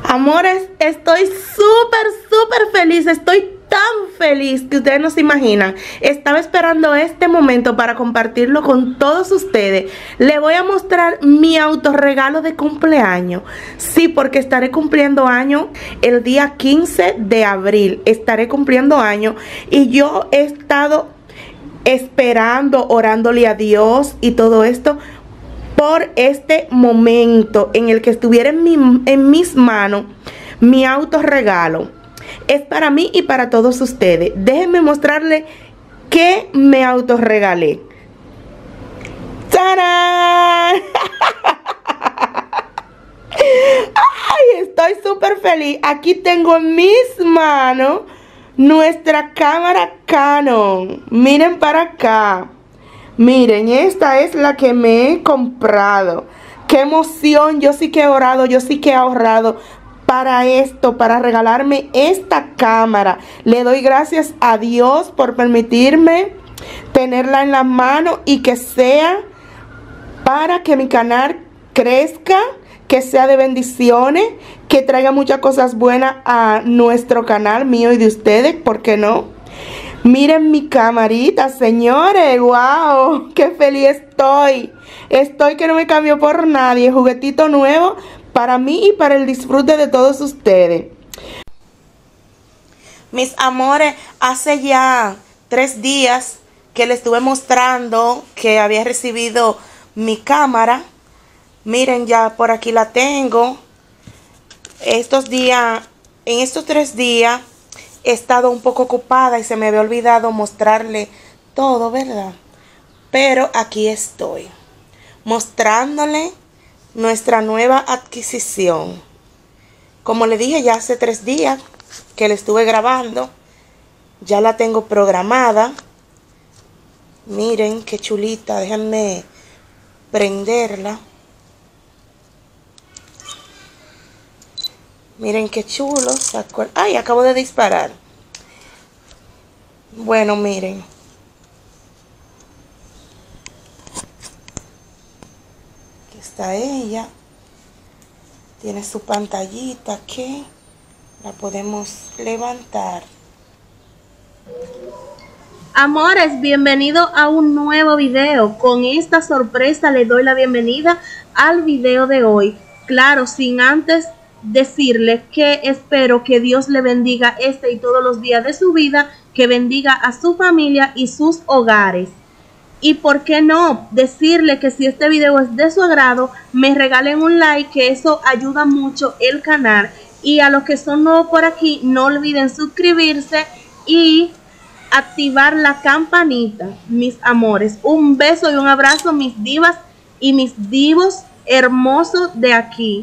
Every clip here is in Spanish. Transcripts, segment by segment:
Amores, estoy súper feliz, estoy tan feliz que ustedes no se imaginan. Estaba esperando este momento para compartirlo con todos ustedes. Le voy a mostrar mi autorregalo de cumpleaños. Sí, porque estaré cumpliendo año el día 15 de abril. Estaré cumpliendo año y yo he estado esperando, orándole a Dios y todo esto por este momento en el que estuviera en mis manos mi autorregalo. Es para mí y para todos ustedes. Déjenme mostrarles qué me autorregalé. ¡Tarán! ¡Ay! Estoy súper feliz. Aquí tengo en mis manos nuestra cámara Canon. Miren para acá. Miren, esta es la que me he comprado. ¡Qué emoción! Yo sí que he orado, yo sí que he ahorrado para esto, para regalarme esta cámara. Le doy gracias a Dios por permitirme tenerla en la mano y que sea para que mi canal crezca, que sea de bendiciones, que traiga muchas cosas buenas a nuestro canal, mío y de ustedes, ¿por qué no? Miren mi camarita, señores. ¡Wow! ¡Qué feliz estoy! Estoy que no me cambio por nadie. Juguetito nuevo para mí y para el disfrute de todos ustedes. Mis amores, hace ya 3 días que les estuve mostrando que había recibido mi cámara. Miren, ya por aquí la tengo. En estos 3 días he estado un poco ocupada y se me había olvidado mostrarle todo, ¿verdad? Pero aquí estoy, mostrándole nuestra nueva adquisición. Como le dije, ya hace 3 días que le estuve grabando. Ya la tengo programada. Miren qué chulita, déjenme prenderla. Miren qué chulo. Ay, acabo de disparar. Bueno, miren. Aquí está ella. Tiene su pantallita que la podemos levantar. Amores, bienvenido a un nuevo video. Con esta sorpresa le doy la bienvenida al video de hoy. Claro, sin antes decirle que espero que Dios le bendiga este y todos los días de su vida, que bendiga a su familia y sus hogares. Y por qué no decirle que si este video es de su agrado, me regalen un like, que eso ayuda mucho el canal. Y a los que son nuevos por aquí, no olviden suscribirse y activar la campanita, mis amores. Un beso y un abrazo, mis divas y mis divos hermosos de aquí.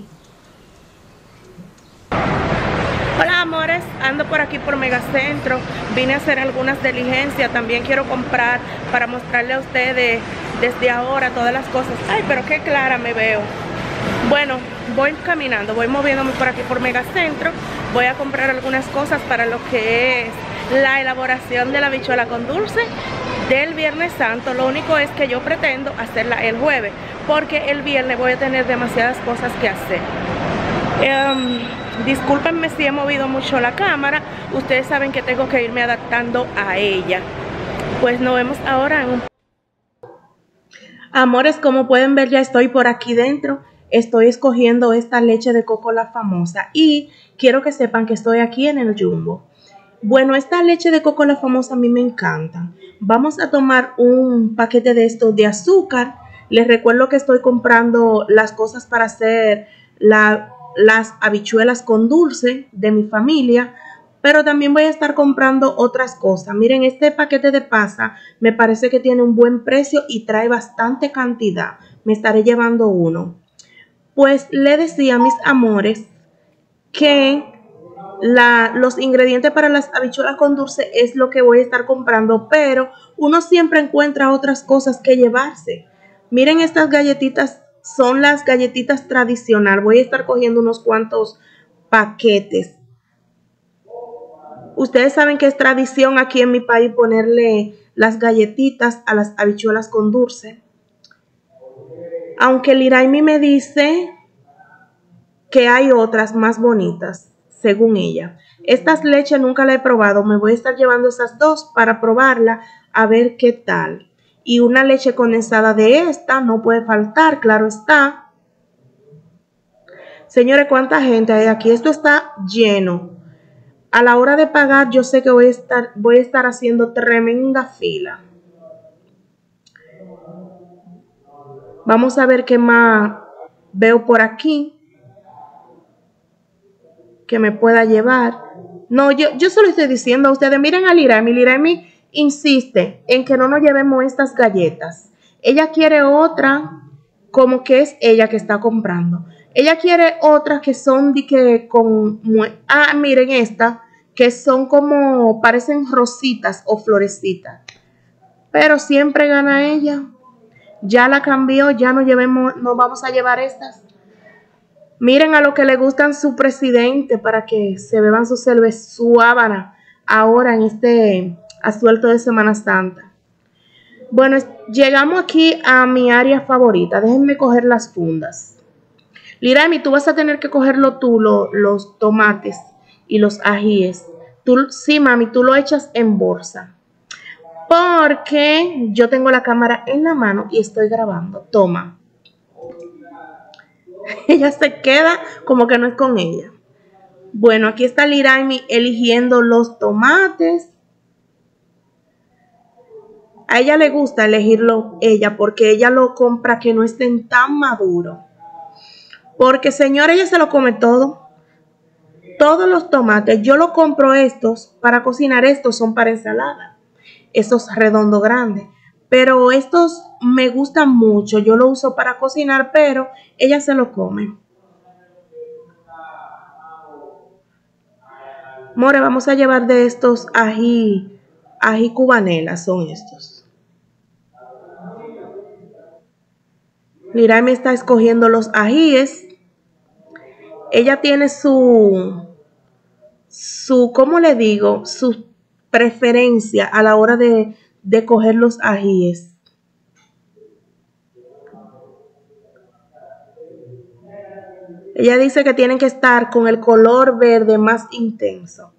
Hola amores, ando por aquí por Megacentro, vine a hacer algunas diligencias, también quiero comprar para mostrarle a ustedes desde ahora todas las cosas. Ay, pero qué clara me veo. Bueno, voy caminando, voy moviéndome por aquí por Megacentro, voy a comprar algunas cosas para lo que es la elaboración de la habichuela con dulce del Viernes Santo. Lo único es que yo pretendo hacerla el jueves, porque el viernes voy a tener demasiadas cosas que hacer. Discúlpenme si he movido mucho la cámara, ustedes saben que tengo que irme adaptando a ella. Pues nos vemos ahora en un... Amores, como pueden ver, ya estoy por aquí dentro. Estoy escogiendo esta leche de coco La Famosa y quiero que sepan que estoy aquí en el Jumbo. Bueno, esta leche de coco La Famosa a mí me encanta. Vamos a tomar un paquete de estos de azúcar. Les recuerdo que estoy comprando las cosas para hacer las habichuelas con dulce de mi familia, pero también voy a estar comprando otras cosas. Miren, este paquete de pasa me parece que tiene un buen precio y trae bastante cantidad. Me estaré llevando uno. Pues le decía, mis amores, que los ingredientes para las habichuelas con dulce es lo que voy a estar comprando, pero uno siempre encuentra otras cosas que llevarse. Miren, estas galletitas son las galletitas tradicionales. Voy a estar cogiendo unos cuantos paquetes. Ustedes saben que es tradición aquí en mi país ponerle las galletitas a las habichuelas con dulce. Aunque Liraimi me dice que hay otras más bonitas, según ella. Estas leches nunca la he probado, me voy a estar llevando esas dos para probarla, a ver qué tal. Y una leche condensada de esta, no puede faltar, claro está. Señores, ¿cuánta gente hay aquí? Esto está lleno. A la hora de pagar, yo sé que voy a estar haciendo tremenda fila. Vamos a ver qué más veo por aquí que me pueda llevar. No, yo solo estoy diciendo a ustedes, miren a Liraimi. Liraimi insiste en que no nos llevemos estas galletas. Ella quiere otra, como que es ella que está comprando. Ella quiere otras que son de que con... miren esta, que son como, parecen rositas o florecitas. Pero siempre gana ella. Ya la cambió, ya no vamos a llevar estas. Miren a lo que le gustan su presidente para que se beban su cerveza, su habana, ahora en este asuelto de Semana Santa. Bueno, llegamos aquí a mi área favorita. Déjenme coger las fundas. Liraimi, tú vas a tener que cogerlo tú, los tomates y los ajíes. Sí, mami, tú lo echas en bolsa. Porque yo tengo la cámara en la mano y estoy grabando. Toma. Ella se queda como que no es con ella. Bueno, aquí está Liraimi eligiendo los tomates. A ella le gusta elegirlo ella porque ella lo compra que no estén tan maduros. Porque, señora, ella se lo come todo. Todos los tomates. Yo lo compro estos para cocinar. Estos son para ensalada. Estos redondos grandes. Pero estos me gustan mucho. Yo lo uso para cocinar, pero ella se lo come. More, vamos a llevar de estos ají cubanela, son estos. Liraimi está escogiendo los ajíes. Ella tiene su, ¿cómo le digo? Su preferencia a la hora de coger los ajíes. Ella dice que tienen que estar con el color verde más intenso.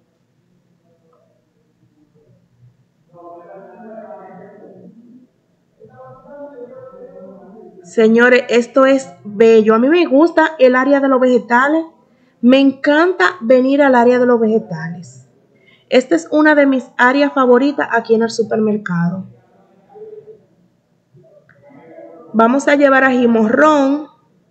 Señores, esto es bello. A mí me gusta el área de los vegetales. Me encanta venir al área de los vegetales. Esta es una de mis áreas favoritas aquí en el supermercado. Vamos a llevar ají morrón.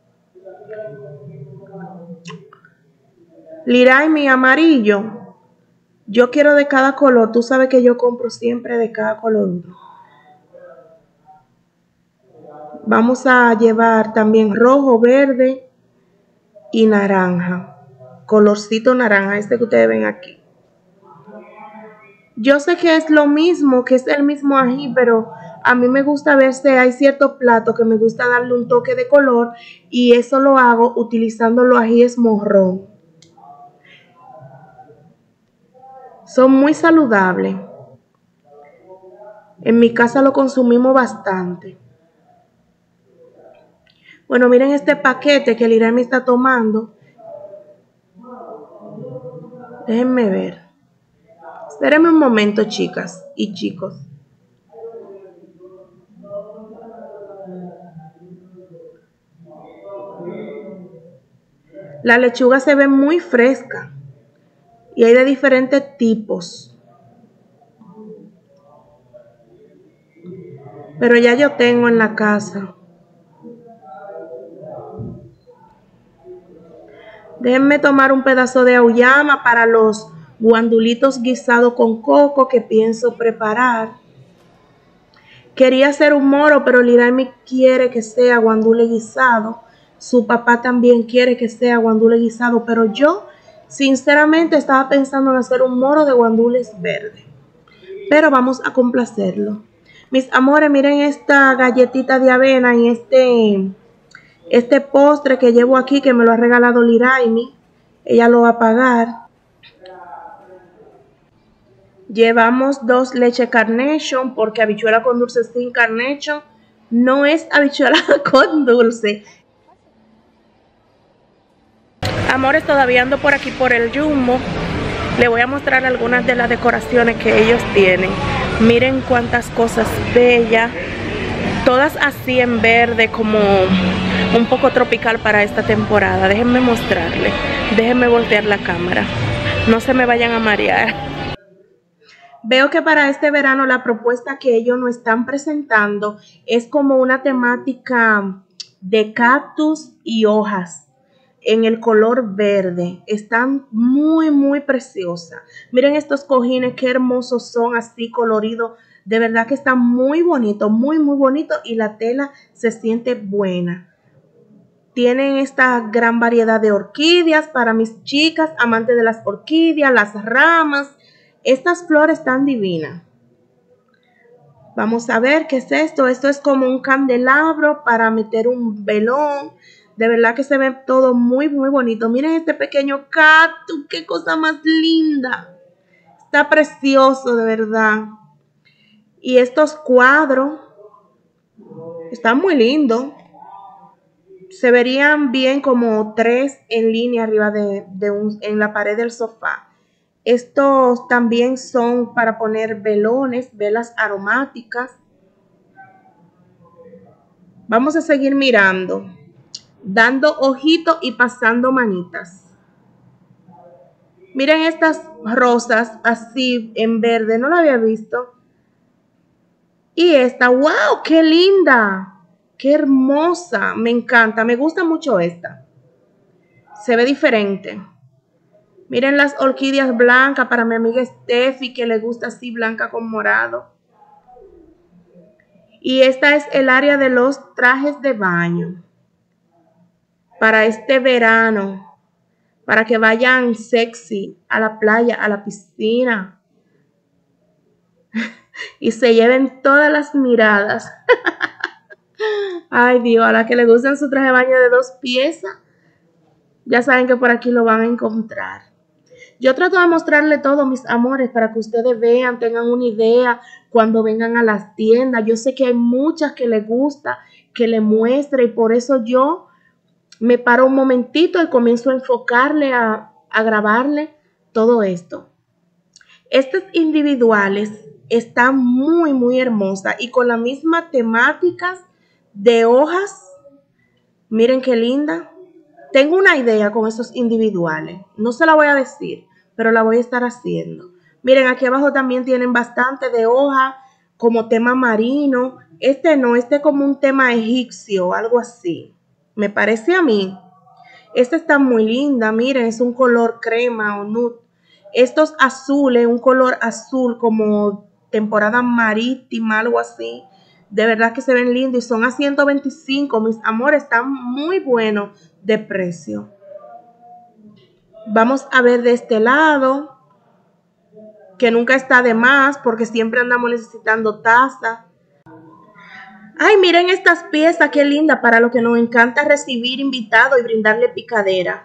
Liraimi amarillo. Yo quiero de cada color. Tú sabes que yo compro siempre de cada color. Vamos a llevar también rojo, verde y naranja. Colorcito naranja, este que ustedes ven aquí. Yo sé que es lo mismo, que es el mismo ají, pero a mí me gusta verse, hay ciertos platos que me gusta darle un toque de color y eso lo hago utilizando los ajíes morrón. Son muy saludables. En mi casa lo consumimos bastante. Bueno, miren este paquete que Liraimi está tomando. Déjenme ver. Espérenme un momento, chicas y chicos. La lechuga se ve muy fresca y hay de diferentes tipos. Pero ya yo tengo en la casa. Déjenme tomar un pedazo de auyama para los guandulitos guisados con coco que pienso preparar. Quería hacer un moro, pero Liraimi quiere que sea guandule guisado. Su papá también quiere que sea guandule guisado, pero yo sinceramente estaba pensando en hacer un moro de guandules verdes. Pero vamos a complacerlo. Mis amores, miren esta galletita de avena y este postre que llevo aquí que me lo ha regalado Liraimi. Ella lo va a pagar. Llevamos 2 leche Carnation porque habichuela con dulce sin Carnation no es habichuela con dulce. Amores, todavía ando por aquí por el Jumbo. Le voy a mostrar algunas de las decoraciones que ellos tienen. Miren cuántas cosas bellas. Todas así en verde, como un poco tropical para esta temporada. Déjenme mostrarles. Déjenme voltear la cámara. No se me vayan a marear. Veo que para este verano la propuesta que ellos nos están presentando es como una temática de cactus y hojas en el color verde. Están muy preciosas. Miren estos cojines, qué hermosos son, así coloridos. De verdad que están muy bonitos, muy bonito, y la tela se siente buena. Tienen esta gran variedad de orquídeas para mis chicas amantes de las orquídeas, las ramas. Estas flores están divinas. Vamos a ver qué es esto. Esto es como un candelabro para meter un velón. De verdad que se ve todo muy bonito. Miren este pequeño cactus, qué cosa más linda. Está precioso, de verdad. Y estos cuadros están muy lindos. Se verían bien como 3 en línea arriba en la pared del sofá. Estos también son para poner velones, velas aromáticas. Vamos a seguir mirando, dando ojito y pasando manitas. Miren estas rosas así en verde, no la había visto. Y esta, wow, qué linda, qué hermosa, me encanta, me gusta mucho esta. Se ve diferente. Miren las orquídeas blancas para mi amiga Steffi, que le gusta así blanca con morado. Y esta es el área de los trajes de baño. Para este verano, para que vayan sexy a la playa, a la piscina. Y se lleven todas las miradas. Ay Dios, a la que le gustan su traje de baño de 2 piezas, ya saben que por aquí lo van a encontrar. Yo trato de mostrarle todo, mis amores, para que ustedes vean, tengan una idea cuando vengan a las tiendas. Yo sé que hay muchas que les gusta que le muestre, y por eso yo me paro un momentito y comienzo a enfocarle, a grabarle todo esto. Estas individuales están muy hermosas y con la misma temática de hojas. Miren qué linda. Tengo una idea con esos individuales. No se la voy a decir, pero la voy a estar haciendo. Miren, aquí abajo también tienen bastante de hoja, como tema marino. Este no, este como un tema egipcio, algo así. Me parece a mí. Esta está muy linda, miren, es un color crema o nude. Estos azules, un color azul como temporada marítima, algo así. De verdad que se ven lindos y son a 125, mis amores, están muy buenos de precio. Vamos a ver de este lado, que nunca está de más porque siempre andamos necesitando taza. Ay, miren estas piezas, qué linda, para lo que nos encanta recibir invitados y brindarle picadera.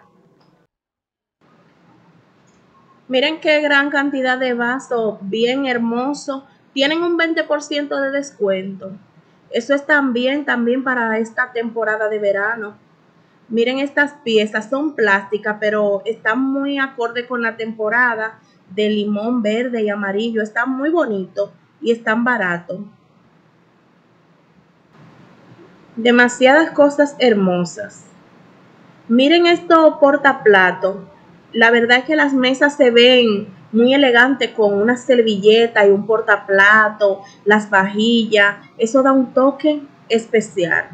Miren qué gran cantidad de vasos, bien hermoso. Tienen un 20% de descuento. Eso es también para esta temporada de verano. Miren estas piezas, son plásticas, pero están muy acorde con la temporada de limón verde y amarillo. Están muy bonitos y están baratos. Demasiadas cosas hermosas. Miren estos portaplatos. La verdad es que las mesas se ven muy elegantes con una servilleta y un portaplato, las vajillas. Eso da un toque especial.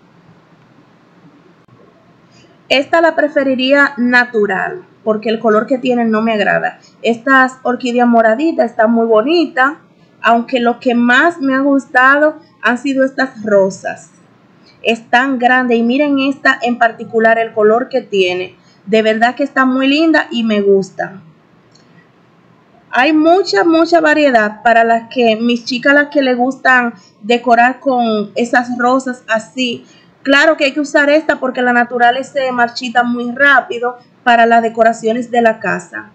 Esta la preferiría natural porque el color que tienen no me agrada. Estas orquídeas moraditas están muy bonitas, aunque lo que más me ha gustado han sido estas rosas. Es tan grande y miren esta en particular, el color que tiene. De verdad que está muy linda y me gusta. Hay mucha variedad para las que mis chicas, las que les gustan decorar con esas rosas así. Claro que hay que usar esta porque la naturales se marchita muy rápido para las decoraciones de la casa.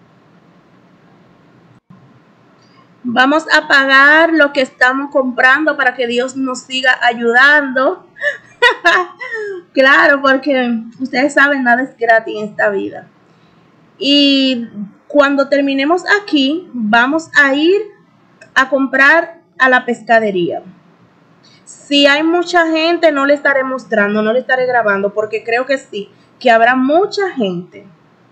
Vamos a pagar lo que estamos comprando para que Dios nos siga ayudando. Claro, porque ustedes saben, nada es gratis en esta vida. Y cuando terminemos aquí, vamos a ir a comprar a la pescadería. Si hay mucha gente, no le estaré mostrando, no le estaré grabando, porque creo que sí, que habrá mucha gente.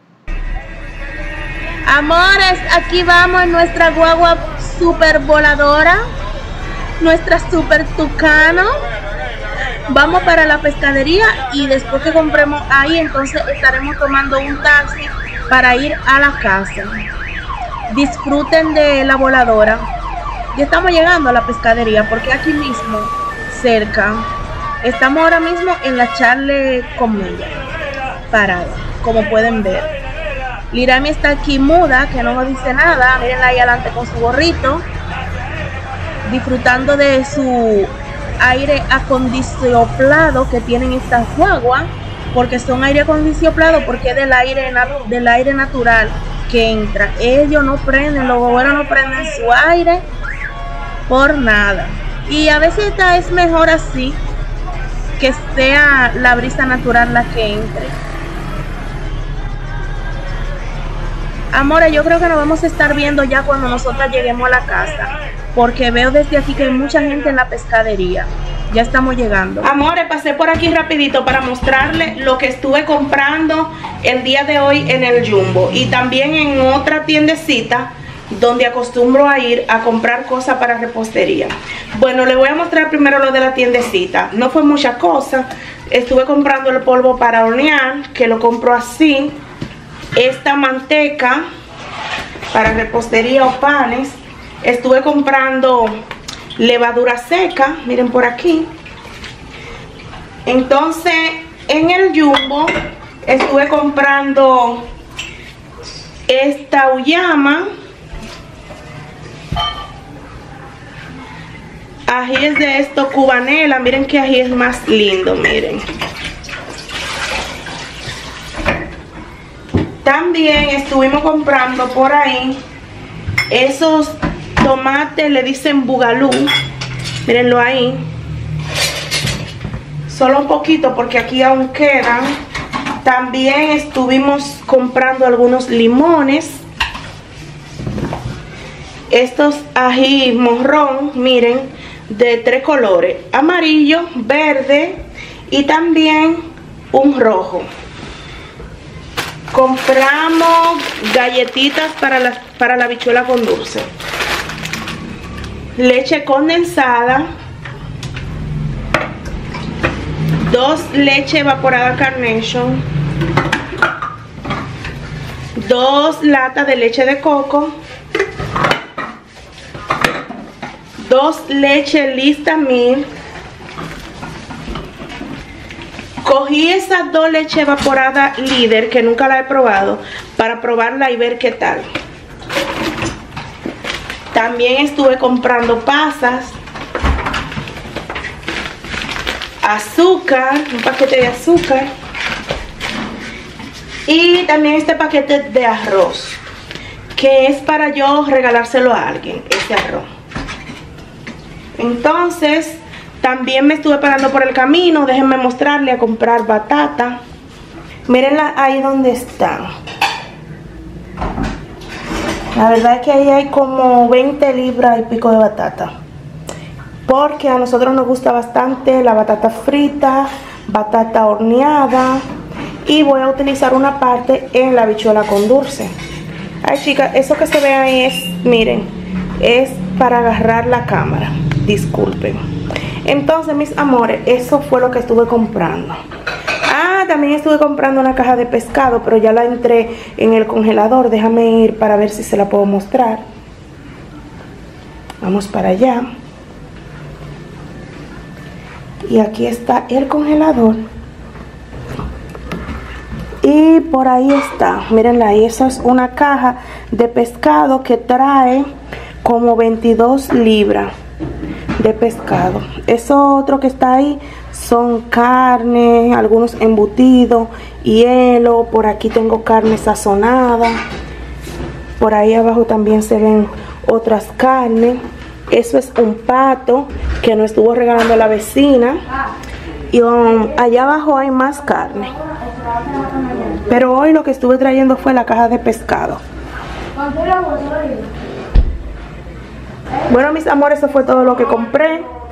Amores, aquí vamos en nuestra guagua super voladora, nuestra super tucano. Vamos para la pescadería y después que compremos ahí, entonces estaremos tomando un taxi para ir a la casa. Disfruten de la voladora. Ya estamos llegando a la pescadería porque aquí mismo, cerca, estamos ahora mismo en la Charles Comilla, parada, como pueden ver. Lirami está aquí muda, que no nos dice nada. Mírenla ahí adelante con su gorrito, disfrutando de su aire acondicionado que tienen estas guaguas, porque son aire acondicionado, porque es del aire natural que entra. Ellos no prenden, los guagueros no prenden su aire por nada. Y a veces esta es mejor así, que sea la brisa natural la que entre. Amores, yo creo que nos vamos a estar viendo ya cuando nosotras lleguemos a la casa, porque veo desde aquí que hay mucha gente en la pescadería. Ya estamos llegando. Amores, pasé por aquí rapidito para mostrarles lo que estuve comprando el día de hoy en el Jumbo, y también en otra tiendecita donde acostumbro a ir a comprar cosas para repostería. Bueno, les voy a mostrar primero lo de la tiendecita. No fue mucha cosa. Estuve comprando el polvo para hornear, que lo compro así. Esta manteca para repostería o panes. Estuve comprando levadura seca, miren por aquí. Entonces en el Jumbo estuve comprando esta uyama, ajíes de esto cubanela. Miren que ají es más lindo, miren. También estuvimos comprando por ahí esos tomates, le dicen bugalú, mírenlo ahí, solo un poquito porque aquí aún quedan. También estuvimos comprando algunos limones, estos ají morrón, miren, de 3 colores, amarillo, verde y también un rojo. Compramos galletitas para la habichuela con dulce, leche condensada, 2 leche evaporada Carnation, 2 latas de leche de coco, 2 leche Listamil. Cogí esas 2 leches evaporadas Líder, que nunca la he probado, para probarla y ver qué tal. También estuve comprando pasas, azúcar, un paquete de azúcar, y también este paquete de arroz, que es para yo regalárselo a alguien, este arroz. Entonces también me estuve parando por el camino, déjenme mostrarle, a comprar batata. Mírenla ahí donde están. La verdad es que ahí hay como 20 libras y pico de batata, porque a nosotros nos gusta bastante la batata frita, batata horneada, y voy a utilizar una parte en la habichuela con dulce. Ay, chicas, eso que se ve ahí es, miren, es para agarrar la cámara, disculpen. Entonces, mis amores, eso fue lo que estuve comprando. Ah, también estuve comprando una caja de pescado, pero ya la entré en el congelador. Déjame ir para ver si se la puedo mostrar. Vamos para allá. Y aquí está el congelador. Y por ahí está, mírenla ahí. Esa es una caja de pescado que trae como 22 libras de pescado. Eso otro que está ahí son carne, algunos embutidos, hielo. Por aquí tengo carne sazonada. Por ahí abajo también se ven otras carnes. Eso es un pato que nos estuvo regalando la vecina. Y allá abajo hay más carne. Pero hoy lo que estuve trayendo fue la caja de pescado. Bueno, mis amores, eso fue todo lo que compré.